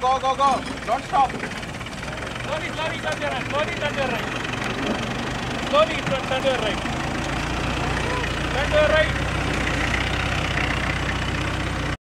Go, go, go. Don't stop. Slowly, slowly turn your right. Slowly turn your right. Slowly turn your right. Turn your right.